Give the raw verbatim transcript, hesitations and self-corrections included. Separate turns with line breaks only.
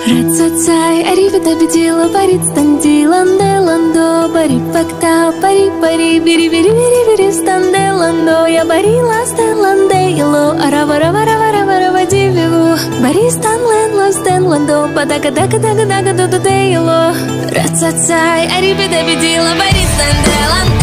Рацацай, аривида бедила, барит станди, ланде ландо, бари факта, пари пари, бири бири бири бири, станде ландо, я барила стен ланде ело, арава рава рава рава рава дивилу, бари стан лен ло стен ландо, падага дага дага дага до до де ело. Рацацай, аривида бедила, барит станде ландо.